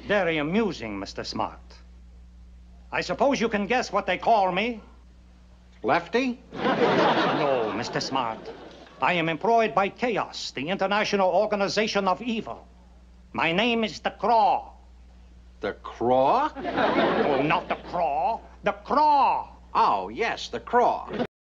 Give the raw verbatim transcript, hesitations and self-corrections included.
Very amusing, Mister Smart. I suppose you can guess what they call me? Lefty? No, Mister Smart. I am employed by Chaos, the International Organization of Evil. My name is The Craw. The Craw? Oh, not The Craw. The Craw. Oh, yes, the Craw.